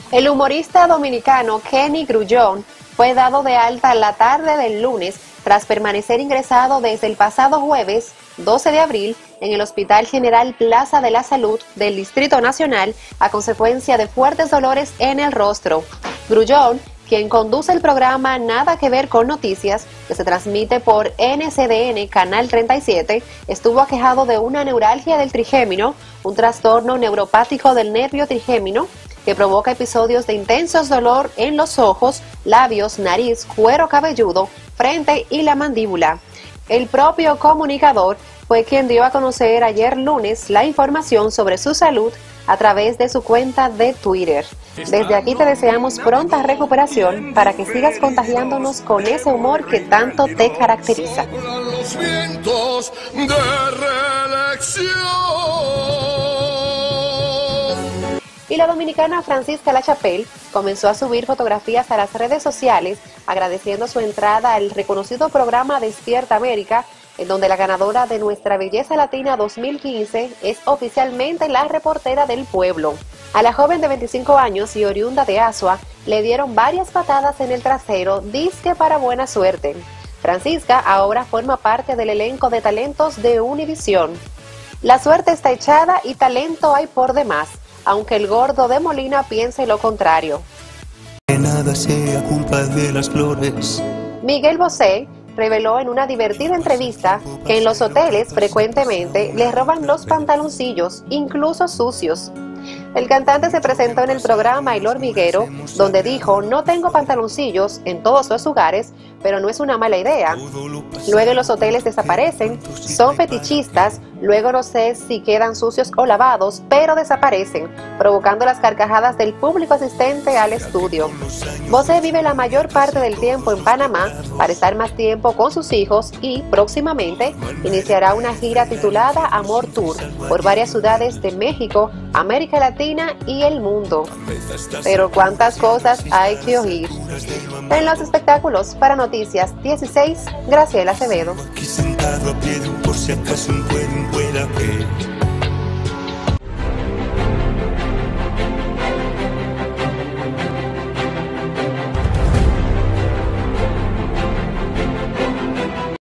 El humorista dominicano Kenny Grullón fue dado de alta la tarde del lunes tras permanecer ingresado desde el pasado jueves 12 de abril en el Hospital General Plaza de la Salud del Distrito Nacional a consecuencia de fuertes dolores en el rostro. Grullón, quien conduce el programa Nada que ver con Noticias, que se transmite por NCDN Canal 37, estuvo aquejado de una neuralgia del trigémino, un trastorno neuropático del nervio trigémino, que provoca episodios de intensos dolor en los ojos, labios, nariz, cuero cabelludo, frente y la mandíbula. El propio comunicador fue quien dio a conocer ayer lunes la información sobre su salud a través de su cuenta de Twitter. Desde aquí te deseamos pronta recuperación para que sigas contagiándonos con ese humor que tanto te caracteriza. Los vientos de reelección. Y la dominicana Francisca Lachapelle comenzó a subir fotografías a las redes sociales agradeciendo su entrada al reconocido programa Despierta América, en donde la ganadora de Nuestra Belleza Latina 2015 es oficialmente la reportera del pueblo. A la joven de 25 años y oriunda de Azua le dieron varias patadas en el trasero, dizque para buena suerte. Francisca ahora forma parte del elenco de talentos de Univisión. La suerte está echada y talento hay por demás, aunque el gordo de Molina piense lo contrario. Que nada sea culpa de las flores. Miguel Bosé reveló en una divertida entrevista que en los hoteles frecuentemente les roban los pantaloncillos, incluso sucios. El cantante se presentó en el programa El Hormiguero, donde dijo: no tengo pantaloncillos en todos los lugares, pero no es una mala idea. Luego los hoteles desaparecen, son fetichistas, luego no sé si quedan sucios o lavados, pero desaparecen, provocando las carcajadas del público asistente al estudio. Bosé vive la mayor parte del tiempo en Panamá para estar más tiempo con sus hijos y próximamente iniciará una gira titulada Amor Tour por varias ciudades de México, América Latina y el mundo. Pero cuántas cosas hay que oír. En los espectáculos, para Noticias 16, Graciela Acevedo. Aquí sentado a pie de un por si acaso un pueda ver.